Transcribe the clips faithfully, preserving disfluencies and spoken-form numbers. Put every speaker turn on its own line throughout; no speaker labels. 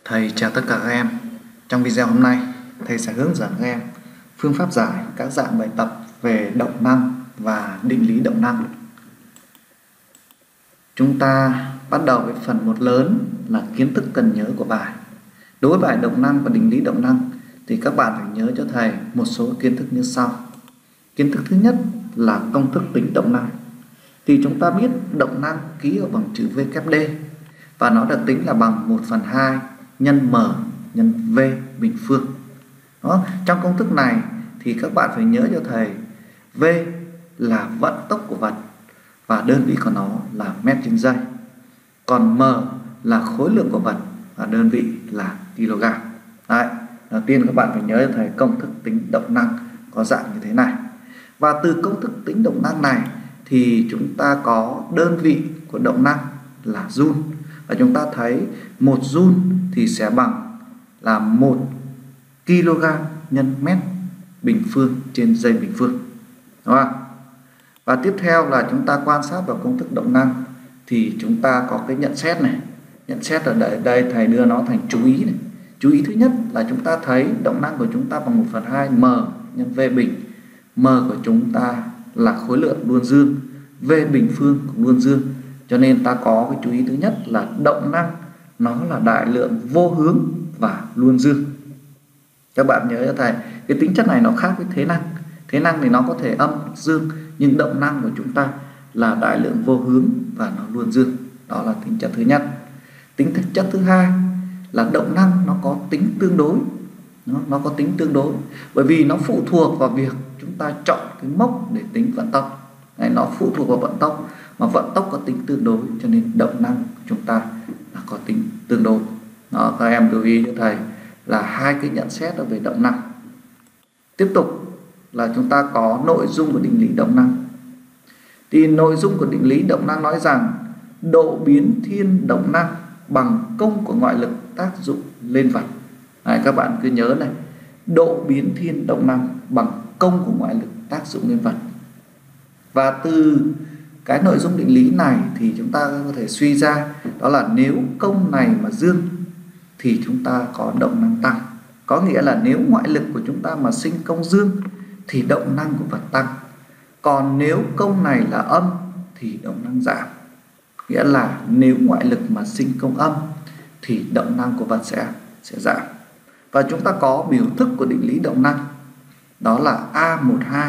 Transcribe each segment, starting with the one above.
Thầy chào tất cả các em. Trong video hôm nay, thầy sẽ hướng dẫn các em phương pháp giải các dạng bài tập về động năng và định lý động năng. Chúng ta bắt đầu với phần một lớn là kiến thức cần nhớ của bài. Đối với bài động năng và định lý động năng thì các bạn phải nhớ cho thầy một số kiến thức như sau. Kiến thức thứ nhất là công thức tính động năng. Thì chúng ta biết động năng ký ở bằng chữ V kép D và nó được tính là bằng một phần hai nhân M nhân V bình phương. Đó. Trong công thức này thì các bạn phải nhớ cho thầy V là vận tốc của vật và đơn vị của nó là mét trên giây. Còn M là khối lượng của vật và đơn vị là kg. Đấy. Đầu tiên các bạn phải nhớ cho thầy công thức tính động năng có dạng như thế này. Và từ công thức tính động năng này thì chúng ta có đơn vị của động năng là joule. Và chúng ta thấy một joule thì sẽ bằng là một kg nhân mét bình phương trên giây bình phương. Đúng không? Và tiếp theo là chúng ta quan sát vào công thức động năng thì chúng ta có cái nhận xét này. Nhận xét ở đây, đây thầy đưa nó thành chú ý này. Chú ý thứ nhất là chúng ta thấy động năng của chúng ta bằng một phần hai M nhân V bình. M của chúng ta là khối lượng luôn dương, V bình phương cũng luôn dương. Cho nên ta có cái chú ý thứ nhất là động năng nó là đại lượng vô hướng và luôn dương. Các bạn nhớ cho thầy, cái tính chất này nó khác với thế năng. Thế năng thì nó có thể âm, dương, nhưng động năng của chúng ta là đại lượng vô hướng và nó luôn dương. Đó là tính chất thứ nhất. Tính chất thứ hai là động năng nó có tính tương đối. Nó, nó có tính tương đối bởi vì nó phụ thuộc vào việc chúng ta chọn cái mốc để tính vận tốc. Đấy, nó phụ thuộc vào vận tốc, mà vận tốc có tính tương đối cho nên động năng chúng ta là có tính tương đối. Đó, các em lưu ý cho thầy là hai cái nhận xét về động năng. Tiếp tục là chúng ta có nội dung của định lý động năng. Thì nội dung của định lý động năng nói rằng độ biến thiên động năng bằng công của ngoại lực tác dụng lên vật. Đấy, các bạn cứ nhớ này, độ biến thiên động năng bằng công của ngoại lực tác dụng lên vật. Và từ cái nội dung định lý này thì chúng ta có thể suy ra đó là nếu công này mà dương thì chúng ta có động năng tăng. Có nghĩa là nếu ngoại lực của chúng ta mà sinh công dương thì động năng của vật tăng. Còn nếu công này là âm thì động năng giảm. Nghĩa là nếu ngoại lực mà sinh công âm thì động năng của vật sẽ, sẽ giảm. Và chúng ta có biểu thức của định lý động năng. Đó là A mười hai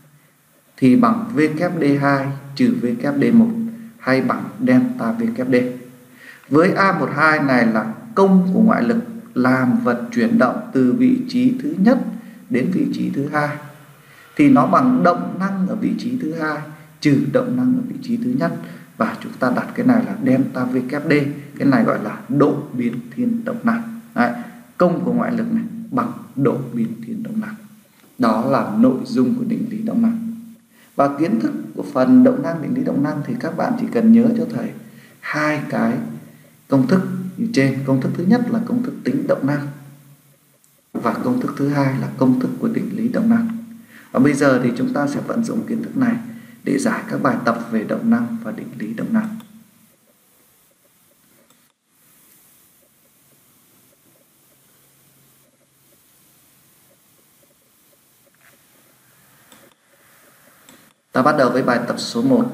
thì bằng V kép D hai trừ V kép D một hay bằng delta V kép D. Với A mười hai này là công của ngoại lực làm vật chuyển động từ vị trí thứ nhất đến vị trí thứ hai thì nó bằng động năng ở vị trí thứ hai trừ động năng ở vị trí thứ nhất, và chúng ta đặt cái này là delta V kép D. Cái này gọi là độ biến thiên động năng. Đấy, công của ngoại lực này bằng độ biến thiên động năng. Đó là nội dung của định lý động năng. Và kiến thức của phần động năng, định lý động năng thì các bạn chỉ cần nhớ cho thầy hai cái công thức như trên. Công thức thứ nhất là công thức tính động năng và công thức thứ hai là công thức của định lý động năng. Và bây giờ thì chúng ta sẽ vận dụng kiến thức này để giải các bài tập về động năng và định lý động năng. Ta bắt đầu với bài tập số một.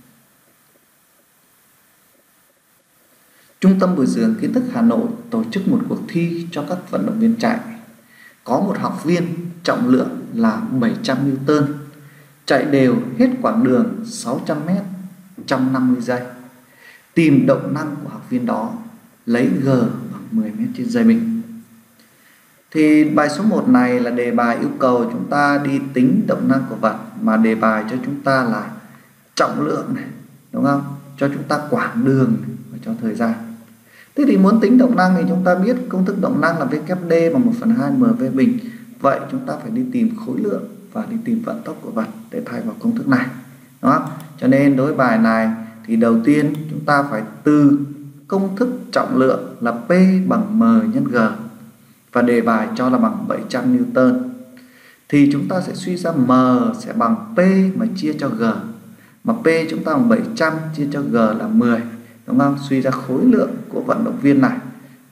Trung tâm bồi dưỡng kiến thức Hà Nội tổ chức một cuộc thi cho các vận động viên chạy. Có một học viên trọng lượng là bảy trăm Newton, chạy đều hết quãng đường sáu trăm mét trong năm mươi giây. Tìm động năng của học viên đó, lấy G bằng mười mét trên giây bình. Thì bài số một này là đề bài yêu cầu chúng ta đi tính động năng của vật, mà đề bài cho chúng ta là trọng lượng này, đúng không? Cho chúng ta quãng đường này, và cho thời gian. Thế thì muốn tính động năng thì chúng ta biết công thức động năng là V kép D bằng một phần hai M V bình. Vậy chúng ta phải đi tìm khối lượng và đi tìm vận tốc của vật để thay vào công thức này. Đúng không? Cho nên đối với bài này thì đầu tiên chúng ta phải từ công thức trọng lượng là P bằng M nhân G và đề bài cho là bằng bảy trăm Newton. Thì chúng ta sẽ suy ra M sẽ bằng P mà chia cho G. Mà P chúng ta bằng bảy trăm chia cho G là mười. Đúng không? Suy ra khối lượng của vận động viên này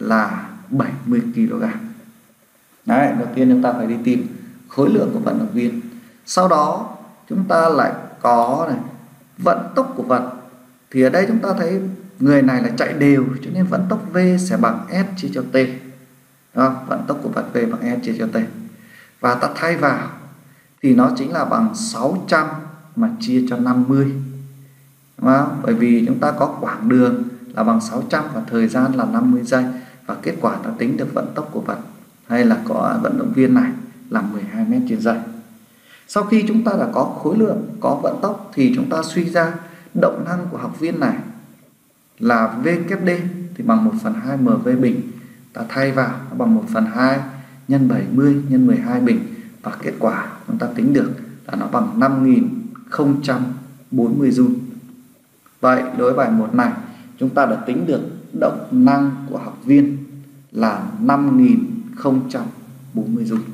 là bảy mươi ki lô gam. Đấy, đầu tiên chúng ta phải đi tìm khối lượng của vận động viên. Sau đó chúng ta lại có này, vận tốc của vật. Thì ở đây chúng ta thấy người này là chạy đều, cho nên vận tốc V sẽ bằng S chia cho T. Đó, vận tốc của vật V bằng S chia cho T. Và ta thay vào thì nó chính là bằng sáu trăm mà chia cho năm mươi. Đó, bởi vì chúng ta có quãng đường là bằng sáu trăm và thời gian là năm mươi giây. Và kết quả ta tính được vận tốc của vật hay là có vận động viên này là mười hai mét trên giây. Sau khi chúng ta đã có khối lượng, có vận tốc thì chúng ta suy ra động năng của học viên này là V kép D thì bằng một phần hai em vê bình. Ta thay vào nó bằng một phần hai nhân bảy mươi nhân mười hai bình. Và kết quả chúng ta tính được là nó bằng năm nghìn không trăm bốn mươi joule. Vậy đối với bài một này chúng ta đã tính được động năng của học viên là năm nghìn không trăm bốn mươi joule.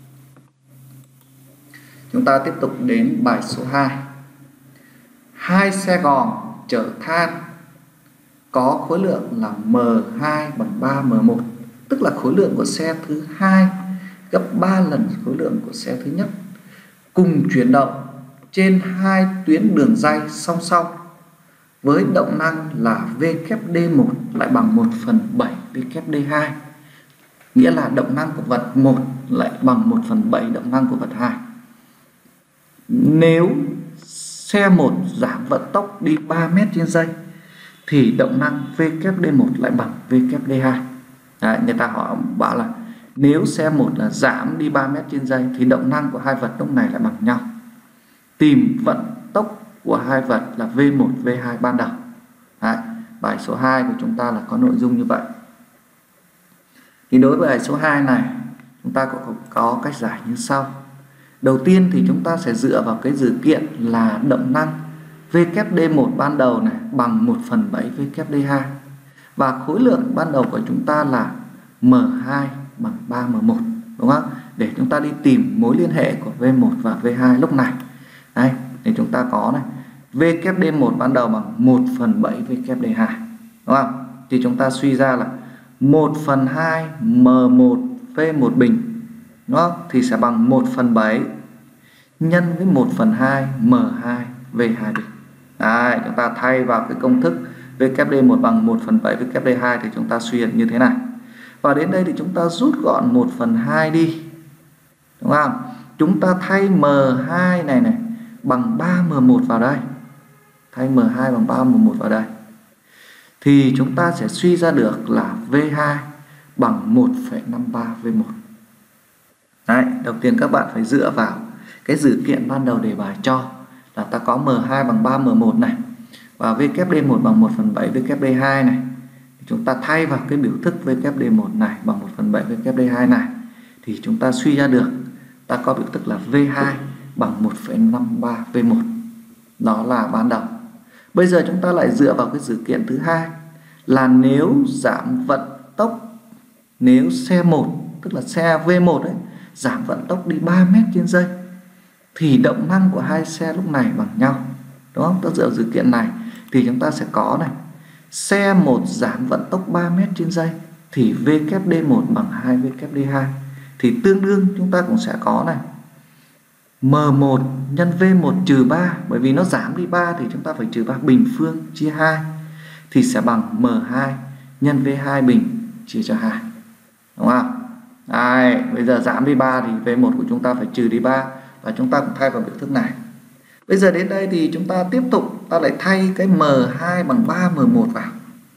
Chúng ta tiếp tục đến bài số hai. Hai xe gòn chở than có khối lượng là M hai bằng ba M một, tức là khối lượng của xe thứ hai gấp ba lần khối lượng của xe thứ nhất, cùng chuyển động trên hai tuyến đường ray song song với động năng là V kép D một lại bằng một phần bảy V kép D hai. Nghĩa là động năng của vật một lại bằng một phần bảy động năng của vật hai. Nếu xe một giảm vận tốc đi ba mét trên giây thì động năng V kép D một lại bằng V kép D hai. Đấy, người ta họ bảo là nếu xe một là giảm đi ba mét trên giây thì động năng của hai vật lúc này lại bằng nhau. Tìm vận tốc của hai vật là V một, V hai ban đầu. Đấy, bài số hai của chúng ta là có nội dung như vậy. Thì đối với bài số hai này chúng ta có, có cách giải như sau. Đầu tiên thì chúng ta sẽ dựa vào cái dữ kiện là động năng V kép D một ban đầu này bằng một phần bảy V kép D hai. Và khối lượng ban đầu của chúng ta là M hai bằng ba M một, đúng không? Để chúng ta đi tìm mối liên hệ của V một và V hai lúc này. Đây, thì chúng ta có này, V kép D một ban đầu bằng một phần bảy V kép D hai, đúng không? Thì chúng ta suy ra là một phần hai M một V một bình, đúng không? Thì sẽ bằng một phần bảy nhân với một phần hai M hai V hai bình. Đấy, chúng ta thay vào cái công thức V kép D một bằng một phần bảy V kép D hai thì chúng ta suy như thế này. Và đến đây thì chúng ta rút gọn một phần hai đi, đúng không? Chúng ta thay M hai này này bằng ba M một vào đây. Thay M hai bằng ba M một vào đây. Thì chúng ta sẽ suy ra được là V hai bằng một phẩy năm ba V một. Đấy, đầu tiên các bạn phải dựa vào cái dữ kiện ban đầu đề bài cho là ta có M hai bằng ba M một này và V kép D một bằng một phần bảy V kép D hai này. Chúng ta thay vào cái biểu thức V kép D một này bằng một phần bảy V kép D hai này thì chúng ta suy ra được ta có biểu thức là V hai bằng một phẩy năm ba V một. Đó là ban đầu. Bây giờ chúng ta lại dựa vào cái dữ kiện thứ hai là nếu giảm vận tốc, nếu xe một tức là xe V một ấy giảm vận tốc đi ba mét trên giây thì động năng của hai xe lúc này bằng nhau, đúng không? Ta dựa vào dữ kiện này thì chúng ta sẽ có này, xe một giảm vận tốc ba mét trên giây thì V kép D một bằng hai V kép D hai. Thì tương đương chúng ta cũng sẽ có này, M một nhân V một trừ ba, bởi vì nó giảm đi ba thì chúng ta phải trừ ba bình phương chia hai thì sẽ bằng M hai nhân V hai bình chia cho hai, đúng không? Đây, bây giờ giảm đi ba thì V một của chúng ta phải trừ đi ba và chúng ta cũng thay vào biểu thức này. Bây giờ đến đây thì chúng ta tiếp tục ta lại thay cái M hai bằng ba M một vào.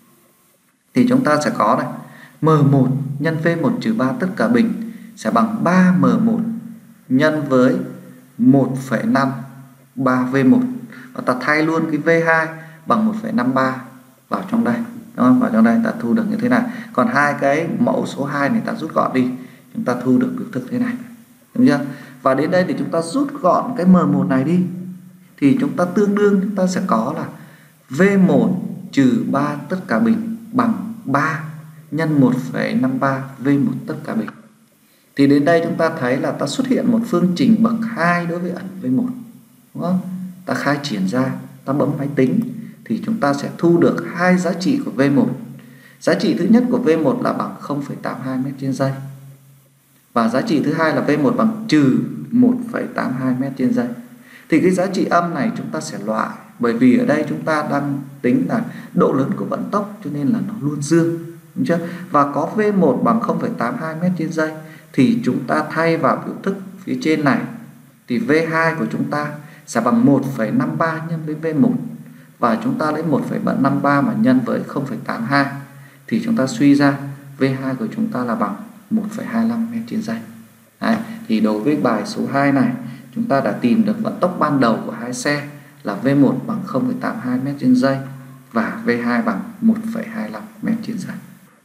Thì chúng ta sẽ có này, M một nhân V một trừ ba tất cả bình sẽ bằng ba M một nhân với một phẩy năm ba V một. Và ta thay luôn cái V hai bằng một phẩy năm ba vào trong đây. Đúng không? Vào trong đây ta thu được như thế này. Còn hai cái mẫu số hai này ta rút gọn đi, chúng ta thu được biểu thức thế này. Đúng chưa? Và đến đây thì chúng ta rút gọn cái M một này đi thì chúng ta tương đương chúng ta sẽ có là V một trừ ba tất cả bình bằng ba nhân một phẩy năm ba V một tất cả bình. Thì đến đây chúng ta thấy là ta xuất hiện một phương trình bậc hai đối với ẩn V một, đúng không? Ta khai triển ra, ta bấm máy tính thì chúng ta sẽ thu được hai giá trị của V một Giá trị thứ nhất của V một là bằng không phẩy tám hai mét trên giây. Và giá trị thứ hai là V một bằng trừ một phẩy tám hai mét trên giây. Thì cái giá trị âm này chúng ta sẽ loại, bởi vì ở đây chúng ta đang tính là độ lớn của vận tốc cho nên là nó luôn dương, đúng chưa? Và có V một bằng không phẩy tám hai mét trên giây thì chúng ta thay vào biểu thức phía trên này thì V hai của chúng ta sẽ bằng một phẩy năm ba nhân với V một, và chúng ta lấy một phẩy năm ba mà nhân với không phẩy tám hai thì chúng ta suy ra V hai của chúng ta là bằng một phẩy hai lăm mét trên giây. Đấy, thì đối với bài số hai này chúng ta đã tìm được vận tốc ban đầu của hai xe là V một bằng không phẩy tám hai mét trên giây và V hai bằng một phẩy hai lăm mét trên giây.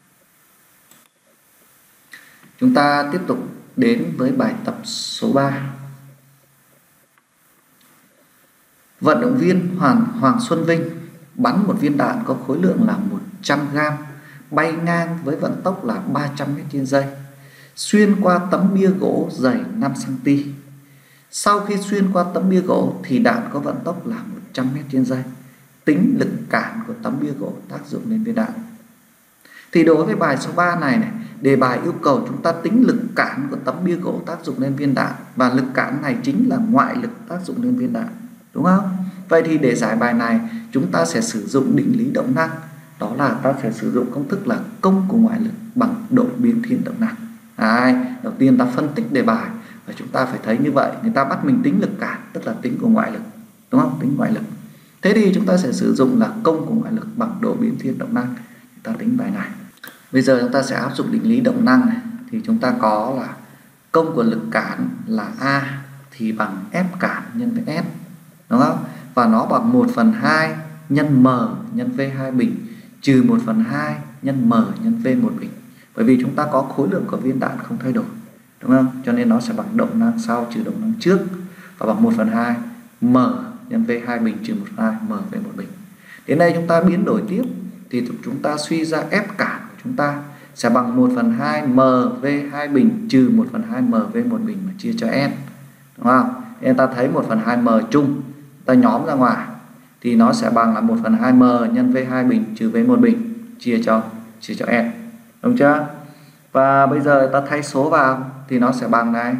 Chúng ta tiếp tục đến với bài tập số ba. Vận động viên Hoàng, Hoàng Xuân Vinh bắn một viên đạn có khối lượng là một trăm gam bay ngang với vận tốc là ba trăm mét trên giây, xuyên qua tấm bia gỗ dày năm xăng ti mét. Sau khi xuyên qua tấm bia gỗ thì đạn có vận tốc là một trăm mét trên giây. Tính lực cản của tấm bia gỗ tác dụng lên viên đạn. Thì đối với bài số ba này, này đề bài yêu cầu chúng ta tính lực cản của tấm bia gỗ tác dụng lên viên đạn, và lực cản này chính là ngoại lực tác dụng lên viên đạn, đúng không? Vậy thì để giải bài này chúng ta sẽ sử dụng định lý động năng, đó là ta sẽ sử dụng công thức là công của ngoại lực bằng độ biến thiên động năng. Đấy, đầu tiên ta phân tích đề bài và chúng ta phải thấy như vậy, người ta bắt mình tính lực cản tức là tính của ngoại lực, đúng không? Tính ngoại lực. Thế thì chúng ta sẽ sử dụng là công của ngoại lực bằng độ biến thiên động năng để ta tính bài này. Bây giờ chúng ta sẽ áp dụng định lý động năng này, thì chúng ta có là công của lực cản là A thì bằng F cản nhân với S, đúng không? Và nó bằng một phần hai nhân M nhân V hai bình trừ một phần hai nhân M nhân V một bình. Bởi vì chúng ta có khối lượng của viên đạn không thay đổi, đúng không? Cho nên nó sẽ bằng động năng sau trừ động năng trước, và bằng một phần hai M nhân V hai bình trừ một phần hai M V một bình. Đến đây chúng ta biến đổi tiếp thì chúng ta suy ra F cản của chúng ta sẽ bằng một phần hai M V hai bình trừ một phần hai M V một bình mà chia cho S, đúng không? Nên ta thấy một phần hai M chung, ta nhóm ra ngoài thì nó sẽ bằng là một phần hai M nhân V hai bình trừ V một bình chia cho chia cho S, đúng chưa? Và bây giờ ta thay số vào thì nó sẽ bằng này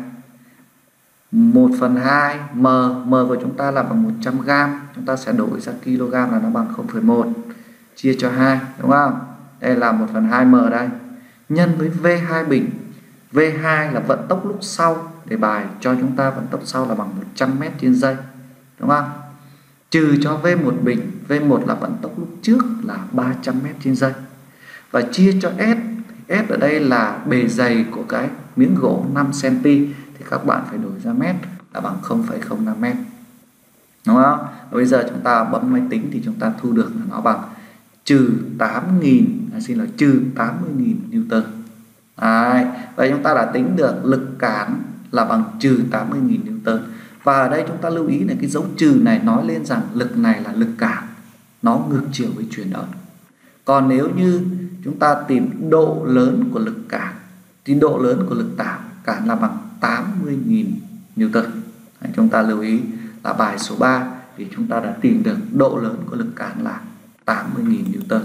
một phần hai M, M của chúng ta là bằng một trăm gam, chúng ta sẽ đổi ra kg là nó bằng không phẩy một chia cho hai, đúng không? Đây là một phần hai M đây, nhân với V hai bình. V hai là vận tốc lúc sau, đề bài cho chúng ta vận tốc sau là bằng một trăm mét trên giây, đúng không? Trừ cho V một bình, V một là vận tốc lúc trước là ba trăm mét trên giây, và chia cho S. S ở đây là bề dày của cái miếng gỗ năm xăng ti mét thì các bạn phải đổi ra mét là bằng không phẩy không năm mét, đúng không? Bây giờ chúng ta bấm máy tính thì chúng ta thu được là nó bằng trừ tám nghìn, à, xin lỗi trừ tám mươi nghìn Newton. Đấy, vậy chúng ta đã tính được lực cản là bằng trừ tám mươi nghìn Newton. Và ở đây chúng ta lưu ý là cái dấu trừ này nói lên rằng lực này là lực cản, nó ngược chiều với chuyển động. Còn nếu như chúng ta tìm độ lớn của lực cản thì độ lớn của lực tản cản là bằng tám mươi nghìn Newton. Đấy, chúng ta lưu ý là bài số ba thì chúng ta đã tìm được độ lớn của lực cản là tám mươi nghìn Newton.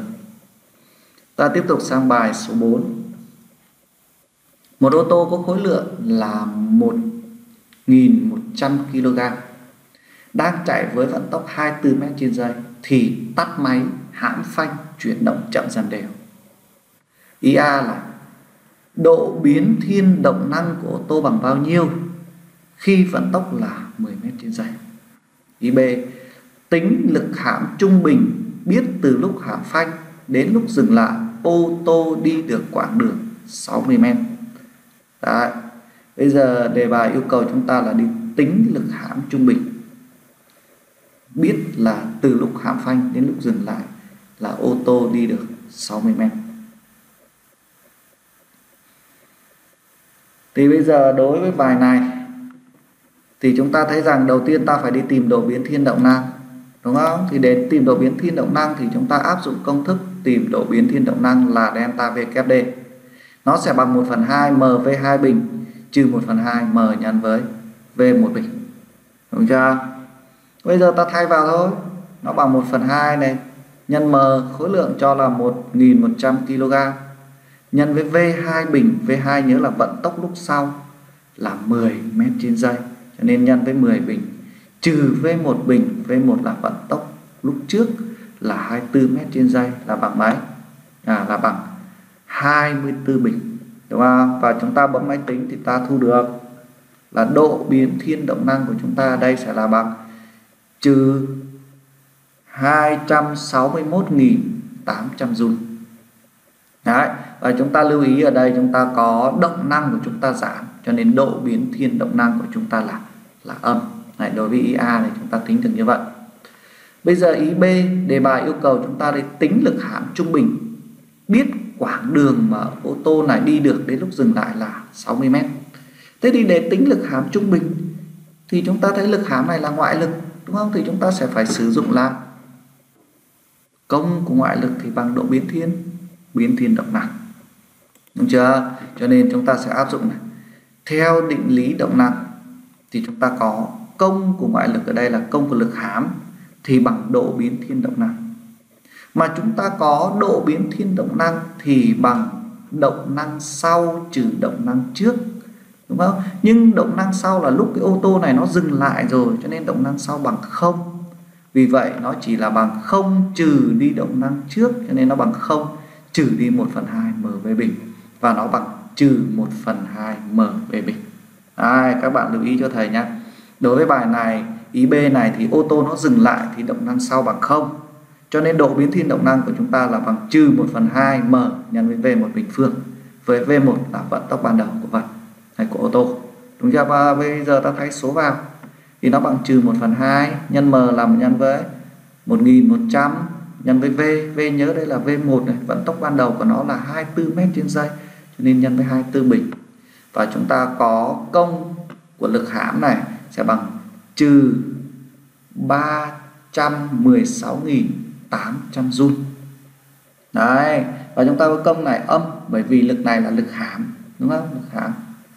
Ta tiếp tục sang bài số bốn. Một ô tô có khối lượng là một nghìn một trăm ki lô gam đang chạy với vận tốc hai mươi tư mét trên giây thì tắt máy, hãm phanh, chuyển động chậm dần đều. Ý A là độ biến thiên động năng của ô tô bằng bao nhiêu khi vận tốc là mười mét trên giây. Ý B, tính lực hãm trung bình biết từ lúc hãm phanh đến lúc dừng lại ô tô đi được quãng đường sáu mươi mét. Đấy. Bây giờ đề bài yêu cầu chúng ta là đi tính lực hãm trung bình, biết là từ lúc hãm phanh đến lúc dừng lại là ô tô đi được sáu mươi mét. Thì bây giờ đối với bài này thì chúng ta thấy rằng đầu tiên ta phải đi tìm độ biến thiên động năng, đúng không? Thì để tìm độ biến thiên động năng thì chúng ta áp dụng công thức tìm độ biến thiên động năng là delta V kép D. Nó sẽ bằng một phần hai M V hai bình trừ một phần hai M nhân với V một bình, đúng chưa? Bây giờ ta thay vào thôi, nó bằng một phần hai này nhân M khối lượng cho là một nghìn một trăm ki lô gam nhân với V hai bình. V hai nhớ là vận tốc lúc sau là mười mét trên giây, cho nên nhân với mười bình trừ V một bình. V một là vận tốc lúc trước là hai mươi tư mét trên giây là bằng mấy? À, là bằng hai mươi tư bình, đúng không? Và chúng ta bấm máy tính thì ta thu được là độ biến thiên động năng của chúng ta đây sẽ là bằng trừ hai trăm sáu mươi mốt nghìn tám trăm joule. Đấy, và chúng ta lưu ý ở đây chúng ta có động năng của chúng ta giảm, cho nên độ biến thiên động năng của chúng ta là là âm. Này, đối với ý A thì chúng ta tính được như vậy. Bây giờ ý B, đề bài yêu cầu chúng ta để tính lực hãm trung bình, biết quãng đường mà ô tô này đi được đến lúc dừng lại là sáu mươi mét. Thế thì để tính lực hãm trung bình thì chúng ta thấy lực hãm này là ngoại lực, đúng không? Thì chúng ta sẽ phải sử dụng là công của ngoại lực thì bằng độ biến thiên biến thiên động năng, đúng chưa? Cho nên chúng ta sẽ áp dụng này. Theo định lý động năng thì chúng ta có công của ngoại lực ở đây là công của lực hãm thì bằng độ biến thiên động năng. Mà chúng ta có độ biến thiên động năng thì bằng động năng sau trừ động năng trước, đúng không? Nhưng động năng sau là lúc cái ô tô này nó dừng lại rồi, cho nên động năng sau bằng không. Vì vậy nó chỉ là bằng không trừ đi động năng trước, cho nên nó bằng không trừ đi một phần hai mv bình, và nó bằng trừ một phần hai mv bình. Đây, các bạn lưu ý cho thầy nhé. Đối với bài này, ý B này thì ô tô nó dừng lại thì động năng sau bằng không, cho nên độ biến thiên động năng của chúng ta là bằng trừ một phần hai m nhân với V một bình phương, với V một là vận tốc ban đầu của vật hay của ô tô, đúng chưa? Và bây giờ ta thay số vào thì nó bằng trừ một phần hai nhân m là nhân với một nghìn một trăm nhân với V. V nhớ đây là V một này, vận tốc ban đầu của nó là hai mươi tư mét trên giây, cho nên nhân với hai mươi tư bình. Và chúng ta có công của lực hãm này sẽ bằng trừ ba trăm mười sáu nghìn tám trăm joule. Đấy, và chúng ta có công này âm bởi vì lực này là lực hãm, đúng không? Lực hãm.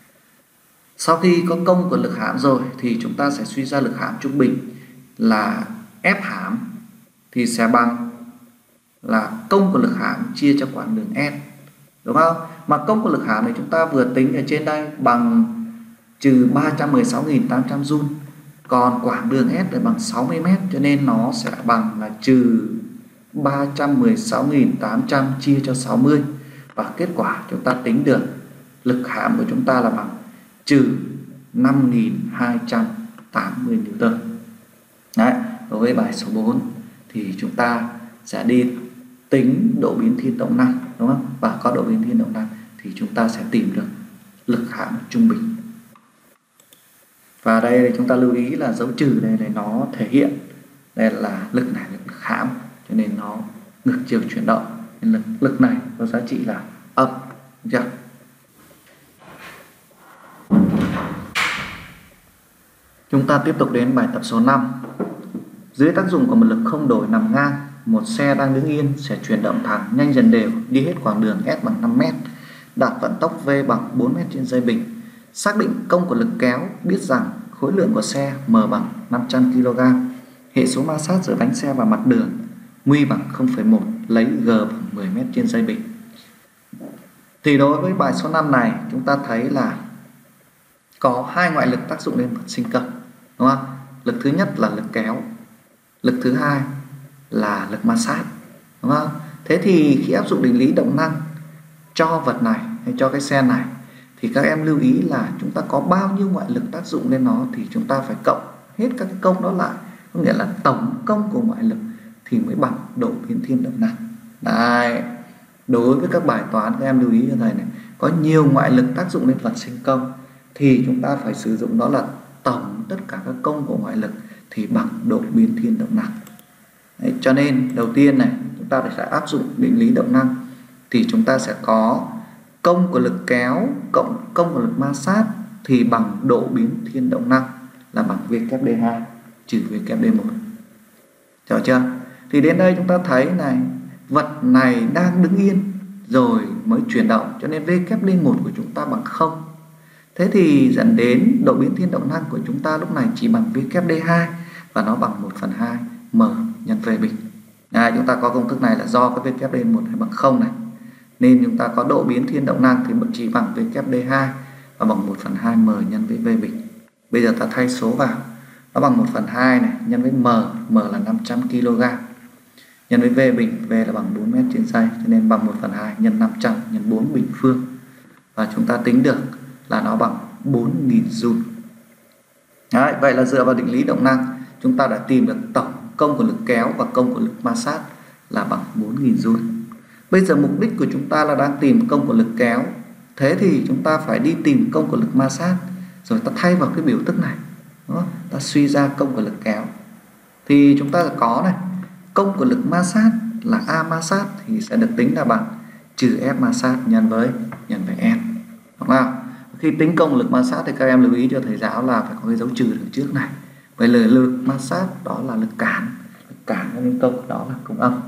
Sau khi có công của lực hãm rồi thì chúng ta sẽ suy ra lực hãm trung bình là F hãm thì sẽ bằng là công của lực hãm chia cho quãng đường S, đúng không? Mà công của lực hãm này chúng ta vừa tính ở trên đây bằng trừ ba trăm mười sáu nghìn tám trăm joule, còn quãng đường S là bằng sáu mươi mét, cho nên nó sẽ bằng là trừ ba trăm mười sáu nghìn tám trăm chia cho sáu mươi, và kết quả chúng ta tính được lực hãm của chúng ta là bằng trừ năm nghìn hai trăm tám mươi Newton. Đấy, đối với bài số bốn thì chúng ta sẽ đi tính độ biến thiên động năng, đúng không? Và có độ biến thiên động năng thì chúng ta sẽ tìm được lực hãm trung bình. Và đây chúng ta lưu ý là dấu trừ đây để nó thể hiện đây là lực này là lực hãm, cho nên nó ngược chiều chuyển động, nên lực lực này có giá trị là âm, được chưa? Chúng ta tiếp tục đến bài tập số năm. Dưới tác dụng của một lực không đổi nằm ngang, một xe đang đứng yên sẽ chuyển động thẳng nhanh dần đều đi hết quãng đường S bằng năm mét, đạt vận tốc V bằng bốn mét trên giây bình. Xác định công của lực kéo, biết rằng khối lượng của xe M bằng năm trăm ki lô gam, hệ số ma sát giữa bánh xe và mặt đường nguy bằng không phẩy một, lấy G bằng mười mét trên giây bình. Thì đối với bài số năm này chúng ta thấy là có hai ngoại lực tác dụng lên vật sinh công, đúng không? Lực thứ nhất là lực kéo, lực thứ hai là lực ma sát, đúng không? Thế thì khi áp dụng định lý động năng cho vật này hay cho cái xe này thì các em lưu ý là chúng ta có bao nhiêu ngoại lực tác dụng lên nó thì chúng ta phải cộng hết các cái công đó lại, có nghĩa là tổng công của ngoại lực thì mới bằng độ biến thiên động năng. Đấy, đối với các bài toán các em lưu ý cho thầy này, có nhiều ngoại lực tác dụng lên vật sinh công thì chúng ta phải sử dụng đó là tổng tất cả các công của ngoại lực thì bằng độ biến thiên động năng. Đấy, cho nên đầu tiên này chúng ta sẽ áp dụng định lý động năng thì chúng ta sẽ có công của lực kéo cộng công của lực ma sát thì bằng độ biến thiên động năng là bằng V kép D hai trừ V kép D một. Hiểu chưa? Thì đến đây chúng ta thấy này, vật này đang đứng yên rồi mới chuyển động, cho nên V kép D một của chúng ta bằng không. Thế thì dẫn đến độ biến thiên động năng của chúng ta lúc này chỉ bằng V kép D hai và nó bằng một phần hai m nhân V bình. Đấy, chúng ta có công thức này là do cái V kép D một bằng không này, nên chúng ta có độ biến thiên động năng thì chỉ bằng V kép D hai và bằng một phần hai m nhân với V bình. Bây giờ ta thay số vào, nó bằng một phần hai này nhân với m, m là năm trăm ki lô gam, nhân với V bình, V là bằng bốn mét trên giây, cho nên bằng một phần hai nhân năm trăm nhân bốn bình phương. Và chúng ta tính được là nó bằng bốn nghìn joule. Đấy, vậy là dựa vào định lý động năng, chúng ta đã tìm được tổng công của lực kéo và công của lực ma sát là bằng bốn nghìn joule. Bây giờ mục đích của chúng ta là đang tìm công của lực kéo, thế thì chúng ta phải đi tìm công của lực ma sát, rồi ta thay vào cái biểu thức này, đó, ta suy ra công của lực kéo. Thì chúng ta có này, công của lực ma sát là A ma sát thì sẽ được tính là bằng trừ F ma sát nhân với nhân với N. Đúng không? Khi tính công lực ma sát thì các em lưu ý cho thầy giáo là phải có cái dấu trừ đằng trước này. Vậy là lực ma sát đó là lực cản, lực cản nên công đó là công âm.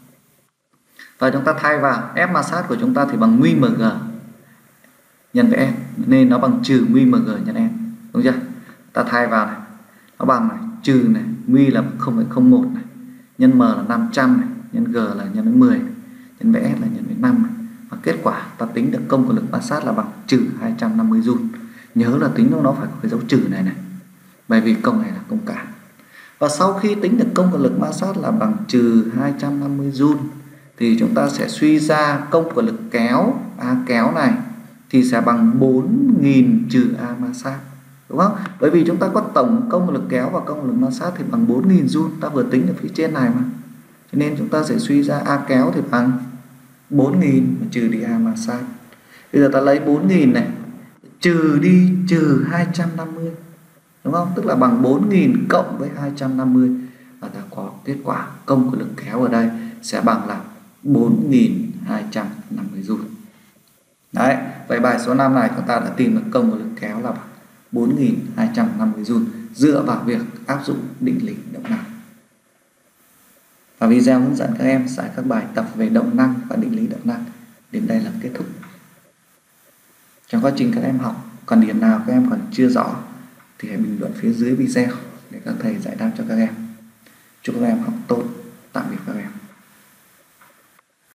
Và chúng ta thay vào F ma sát của chúng ta thì bằng mu mg nhân với N, nên nó bằng trừ mu mg nhân N, đúng chưa? Ta thay vào này, nó bằng này, trừ này, mu là không phẩy không một này, nhân m là năm trăm này, nhân g là nhân với mười này, nhân với S là nhân với năm này. Và kết quả ta tính được công của lực ma sát là bằng trừ hai trăm năm mươi joule. Nhớ là tính nó phải có cái dấu trừ này này, bởi vì công này là công cản. Và sau khi tính được công của lực ma sát là bằng trừ hai trăm năm mươi joule thì chúng ta sẽ suy ra công của lực kéo, A kéo này thì sẽ bằng bốn nghìn trừ A ma sát, đúng không? Bởi vì chúng ta có tổng công của lực kéo và công của lực ma sát thì bằng bốn nghìn joule, ta vừa tính ở phía trên này mà. Cho nên chúng ta sẽ suy ra A kéo thì bằng bốn nghìn trừ đi A ma sát. Bây giờ ta lấy bốn nghìn này trừ đi trừ hai trăm năm mươi, đúng không? Tức là bằng bốn nghìn cộng với hai trăm năm mươi, và ta có kết quả công của lực kéo ở đây sẽ bằng là bốn nghìn hai trăm năm mươi joule. Đấy, vậy bài số năm này chúng ta đã tìm được công của lực kéo là bằng bốn nghìn hai trăm năm mươi joule dựa vào việc áp dụng định lý động năng. Và video hướng dẫn các em giải các bài tập về động năng và định lý động năng đến đây là kết thúc. Trong quá trình các em học còn điểm nào các em còn chưa rõ thì hãy bình luận phía dưới video để các thầy giải đáp cho các em. Chúc các em học tốt.